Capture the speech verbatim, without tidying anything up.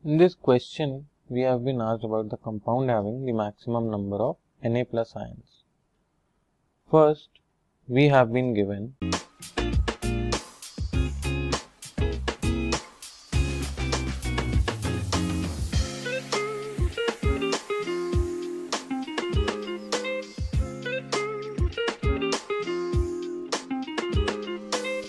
In this question, we have been asked about the compound having the maximum number of Na plus ions. First, we have been given